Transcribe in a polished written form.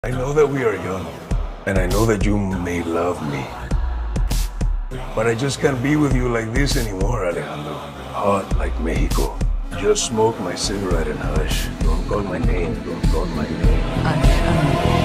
I know that we are young, and I know that you may love me. But I just can't be with you like this anymore, Alejandro. Hot like Mexico. Just smoke my cigarette and hush. Don't call my name, don't call my name. Alejandro.